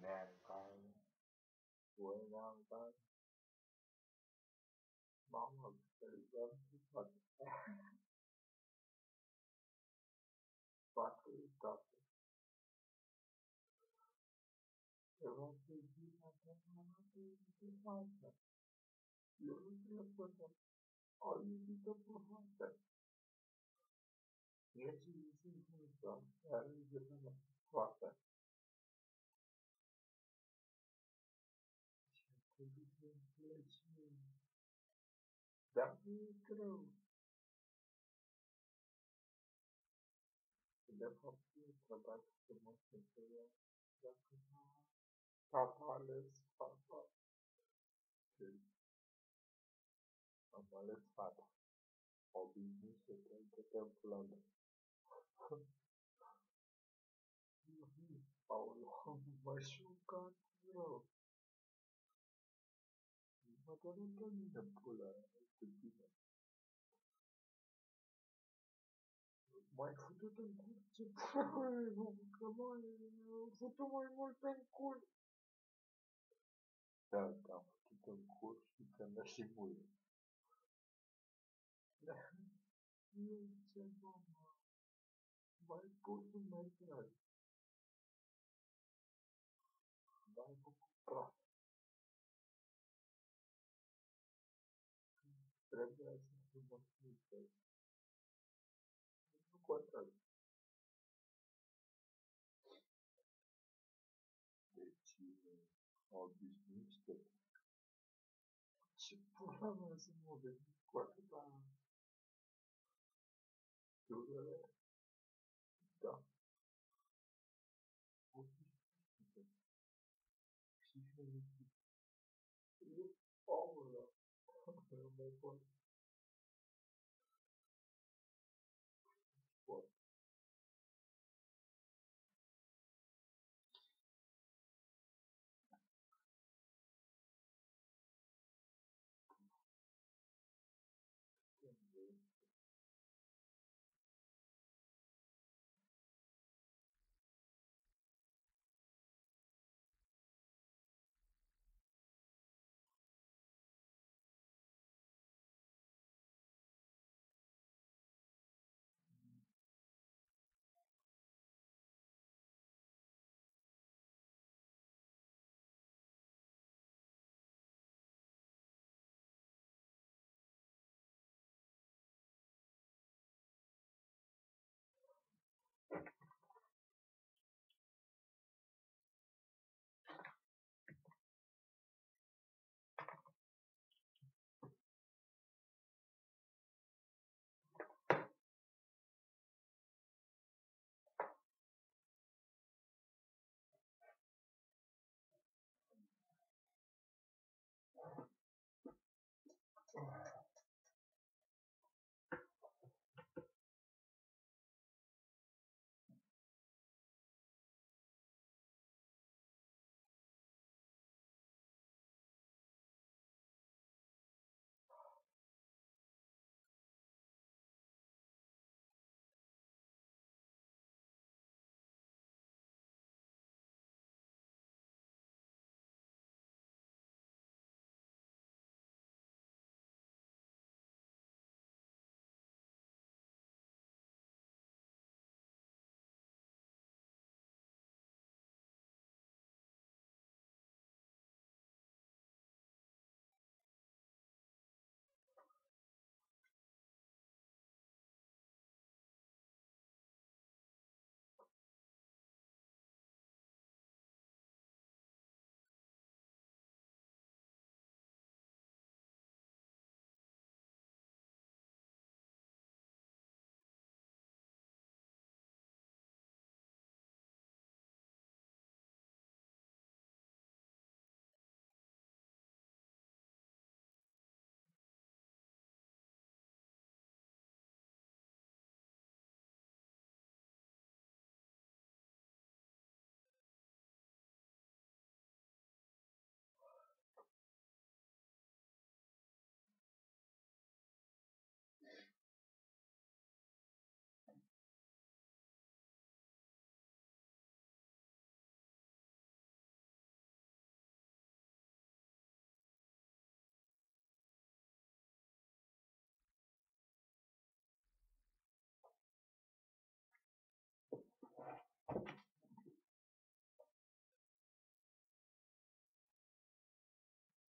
cái cuối năm tới bóng một sự lớn vật và tự tập để mà tự nhiên là cái nó cái hoàn cảnh lớn nhất của nó ở những cái cấp hoàn cảnh nghĩa gì sinh hoạt đó là việc là hoàn cảnh thì cái là chi đã biết cái đâu thì đã học được và đã được một cái đã Papa lives Papa Papa lives Papa obediência contemplando Paulo machucado matando Tonina pula stupida mai făcut în cur ce că mai făcut mai mult în cur da, am făcut în cur și că ne și muie nu ce mama mai pus mai tare mai făcut praf trebuia să fiu mai sincer nu contează deci obișnuiește ce pula mea să mă obișnuiesc cu atâta durere da obișnuiește și fericit e omul ăla nu mai pot